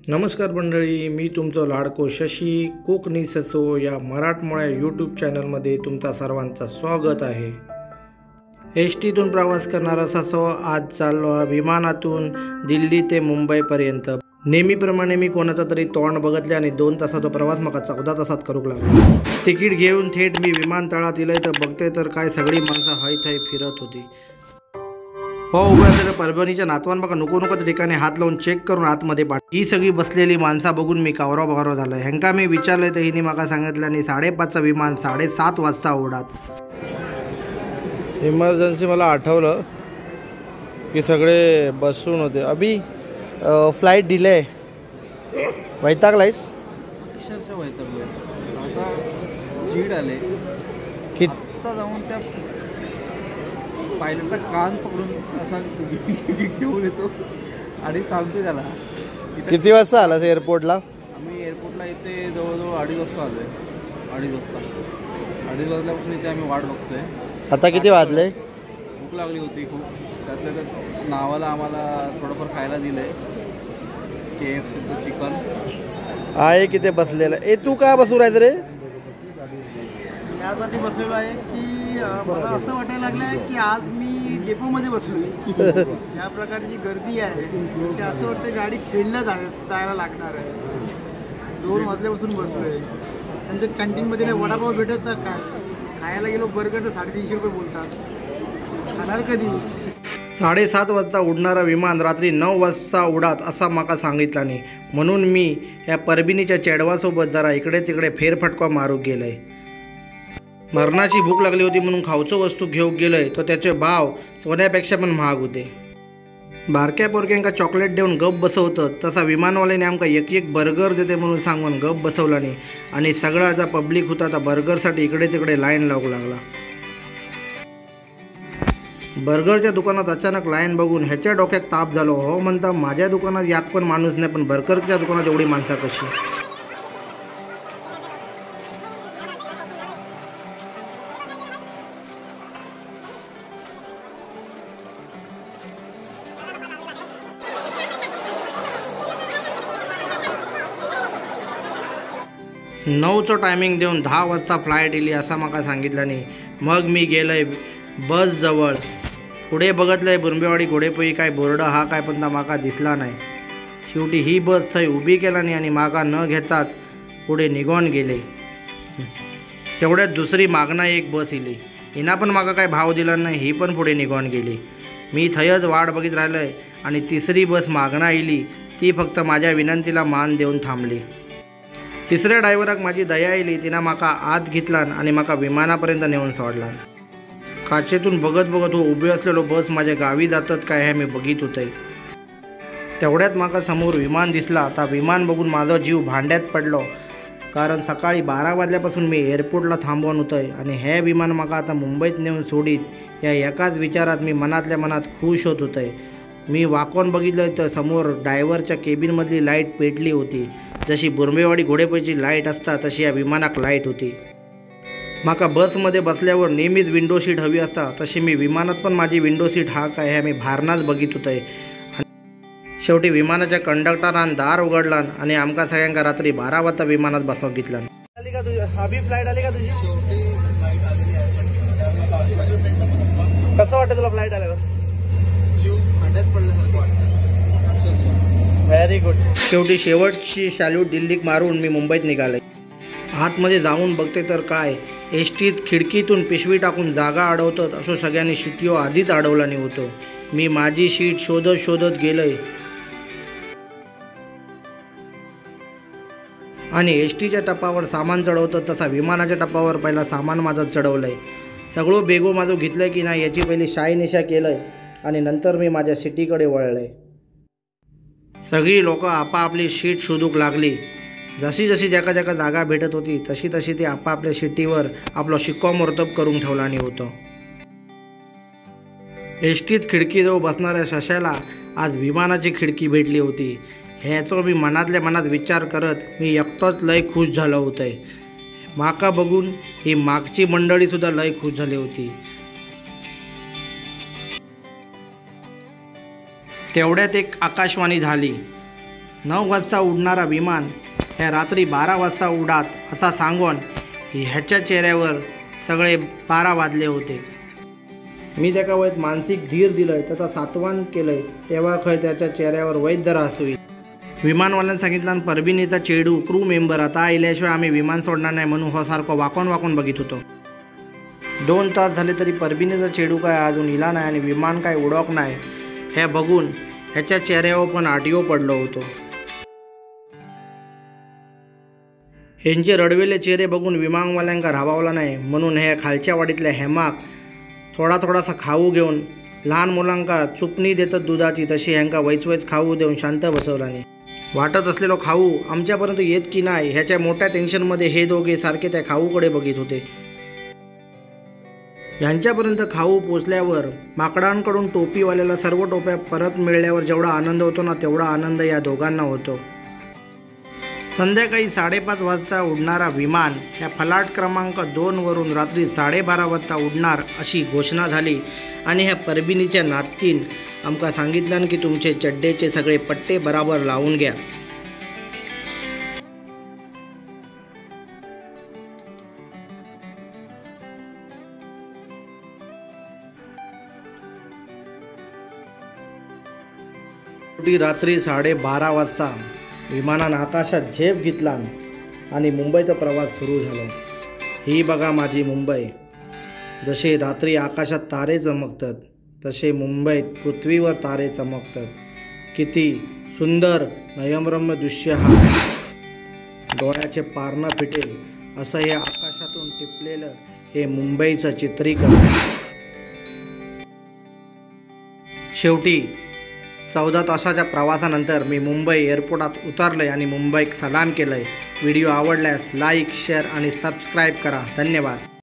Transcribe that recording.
नमस्कार मंडळी, मी तुमचं लाडको शशी कोकणी ससो या मराठमोळ्या यूट्यूब चॅनलमध्ये तुमचा सर्वांचं स्वागत आहे। एस टीतून प्रवास करणारा ससो आज चाललो विमानातून दिल्ली ते मुंबईपर्यंत। नेहमीप्रमाणे मी कोणाचं तरी तोंड बघितले आणि 2 तासाचा प्रवास मग 14 तासात करूक लागलो। तिकीट घेऊन थेट मी विमानतळात इलय तर बघते तर काय सगळी माणसं हैथै फिरत होती। हो उभ्या असलेल्या परभणीच्या नातवान बघा नको नको ठिकाणी हात लावून चेक करून आतमध्ये ही सगळी बसलेली माणसा बघून मी कावराव झालं। ह्यांका मी विचारलं तर हिने माका सांगितलं आणि 5:30चं विमान 7:30 वाजता उडात। इमर्जन्सी मला आठवलं की सगळे बसून होते। अभी फ्लाइट डिले वैतागलायस अक्षरशः वैतागलो असा चीड आले की आत्ता जाऊन त्या पायलटचा कान पकडून असा घेऊन येतो आणि सांगतो त्याला। किती वाजता आलास एअरपोर्टला? आम्ही एअरपोर्टला इथे जवळजवळ 2:30 वाजता आलो आहे। 2:30 वाजता 2:30 वाजल्यापासून इथे आम्ही वाट बघतोय। आता किती वाजले? भूक लागली होती खूप। त्यातल्या त्यात नावाला आम्हाला थोडंफार खायला दिलं आहे KFCचं चिकन आहे की ते बसलेलं। ए तू का बसू राहायचं रे? यासाठी बसलेलो आहे की मला असं वाटायला लागलं आहे की आज मी डेपोमध्ये बसलो। या प्रकारची गर्दी आहे की असं वाटतं गाडी खेळल्या जायला लागणार आहे। 2 वाजल्यापासून बसलो आहे। त्यांच्या कॅन्टीनमध्ये वडापाव भेटत तर काय खायला गेलो बर्गर तर 350 रुपये बोलतात। खाणार कधी? 7:30 वाजता उडणारा विमान रात्री 9 वाजता उडात असा माका सांगितला नाही। म्हणून मी या परभणीच्या चेडवासोबत जरा इकडे तिकडे फेरफटका मारू गेलंय। मरणाची भूक लागली होती म्हणून खाऊचं वस्तू घेऊन गेलोय तर त्याचे भाव सोन्यापेक्षा पण महाग होते। बारक्या पोरक्यांका चॉकलेट देऊन गप बसवतं तसा विमानवाल्याने आमका एक बर्गर देते म्हणून सांगून गप बसवला नाही आणि सगळा जा पब्लिक होता त्या बर्गरसाठी इकडे तिकडे लाईन लावू लागला। बर्गरच्या दुकानात अचानक लाईन बघून ह्याच्या डोक्यात ताप झालो। हो म्हणता माझ्या दुकानात यात पण माणूस नाही पण बर्गरच्या दुकानात एवढी माणसं कशी? 9चं टायमिंग देऊन 10 वाजता फ्लाईट इली असा माका सांगितलं नाही। मग मी गेलंय बस जवळ। पुढे बघितलंय बुरंबेवाडी घोडेपोई काय बोर्ड हा काय पण माका दिसला नाही। शेवटी ही बस थंय उभी केला नाही आणि मागा न घेताच पुढे निघून गेले। तेवढ्यात दुसरी मागणा एक बस इली। हिना पण मागा काय भाव दिला नाही, ही पण पुढे निघून गेली। मी थयच वाट बघित राहिलोय आणि तिसरी बस मागणा इली ती फक्त माझ्या विनंतीला मान देऊन थांबली। तिसऱ्या ड्रायव्हराक माझी दया आली, तिनं माका आत घेतला आणि माका विमानापर्यंत नेऊन सोडला। काचेतून बघत हो उभे असलेलो बस माझ्या गावी जातात काय हे मी बघित होते। तेवढ्यात माका समोर विमान दिसला। आता विमान बघून माझा जीव भांड्यात पडलो कारण सकाळी 12 वाजल्यापासून मी एअरपोर्टला थांबवून होतोय आणि हे विमान माका आता मुंबईत नेऊन सोडीत या एकाच विचारात मी मनातल्या मनात खुश होत होते। मी वाकून बघितलं तर समोर ड्रायव्हरच्या केबिनमधली लाईट पेटली होती। जशी बुरंबेवाडी घोडेपोईची लाईट असता तशी या विमानाक लाईट होती। माका बसमध्ये बसल्यावर नेहमीच विंडो सीट हवी असता तशी मी विमानात पण माझी विंडो सीट हा काय हे मी भारनाच बघित होते। शेवटी विमानाच्या कंडक्टरान दार उघडला आणि आमका सगळ्यांका रात्री 12 वाजता विमानात बसवा घेतला। आली का तुझी हबी फ्लाईट आली का तुझी? कसं वाटतं तुला फ्लाईट आल्यावर? जीव भांड्यात पडल्यासारखं वाटतं। Very good. शेवटी शेवटची सॅल्यूट दिल्लीक मारून मी मुंबईत निघाले। आतमध्ये जाऊन बघते तर काय एस टीत खिडकीतून पिशवी टाकून जागा अडवतात असं सगळ्यांनी शिट्टीओ आधीच अडवला नाही होतो। मी माझी सीट शोधत गेलोय आणि एस टीच्या टप्पावर सामान चढवतात तसा विमानाच्या टप्पावर पहिला सामान माझं चढवलंय। सगळं बेगो माझं घेतलंय की नाही याची पहिली शाईनिशा केलंय आणि नंतर मी माझ्या सिटीकडे वळलंय। सगळी लोक आपापली सीट शोधूक लागली। जशी ज्याका जागा भेटत होती तशी ती आपापल्या सीटीवर आपलं शिक्कामोर्तब करून ठेवला नाही होतं। एस टीत खिडकीजवळ बसणाऱ्या शशाला आज विमानाची खिडकी भेटली होती। ह्याचा मी मनातल्या मनात विचार करत मी एकटाच लय खुश झालो होतोय। माका बघून ही मागची मंडळीसुद्धा लय खुश झाली होती। तेवढ्यात एक आकाशवाणी झाली। 9 वाजता उडणारा विमान ह्या रात्री 12 वाजता उडात असा सांगून ह्याच्या चेहऱ्यावर सगळे 12 वाजले होते. मी त्याका वयत मानसिक धीर दिलंय, त्याचा सात्वन केलंय, तेव्हा खंय त्याच्या चेहऱ्यावर वैध जरा हसू येईल. विमानवाल्यानं सांगितलं आणि परबिनीचा चेडू क्रू मेंबर आता आल्याशिवाय आम्ही विमान सोडणार नाही म्हणून हो सारखं वाकून बघित होतो. 2 तास झाले तरी परबिनीचा चेडू काय अजून इला नाही आणि विमान काय उडोक नाही हे बघून ह्याच्या चेहऱ्यावर पण आटिओ पडलो होतो. ह्यांचे रडवेले चेहरे बघून विमानवाल्यांका राहावला नाही म्हणून हे खालच्या वाडीतल्या हेमाक थोडासा खाऊ घेऊन लहान मुलांका चुपणी देतात दुधाची तशी ह्यांका वैच खाऊ देऊन शांत बसवला नाही. वाटत असलेलो खाऊ आमच्यापर्यंत येत की नाही ह्याच्या मोठ्या टेन्शनमध्ये हे दोघे सारखे त्या खाऊकडे बघित होते. यांच्यापर्यंत खाऊ पोचल्यावर माकडांकडून टोपीवाल्याला सर्व टोप्या परत मिळाल्यावर जेवढा आनंद होतो ना तेवढा आनंद या दोघांना होतो. संध्याकाळी 5:30 वाजता उडणारा विमान ह्या फलाट क्रमांक 2 वरून रात्री 12:30 वाजता उडणार अशी घोषणा झाली आणि ह्या परबिनीच्या नातीन आमका सांगितलं की तुमचे चड्डेचे सगळे पट्टे बराबर लावून घ्या. रात्री 12:30 वाजता विमानानं आकाशात झेप घेतला आणि मुंबईचा प्रवास सुरू झाला. ही बघा माझी मुंबई. जसे रात्री आकाशात तारे चमकतात तसे मुंबईत पृथ्वीवर तारे चमकतात. किती सुंदर नयनरम्य दृश्य हा. डोळ्याचे पारणं फिटेल असं हे आकाशातून टिपलेलं हे मुंबईचं चित्रीकरण. शेवटी 14 तासाच्या प्रवासानंतर मी मुंबई एअरपोर्टात उतरले आणि मुंबईक सलाम केलंय. व्हिडिओ आवडल्यास लाईक, शेअर आणि सबस्क्राईब करा. धन्यवाद.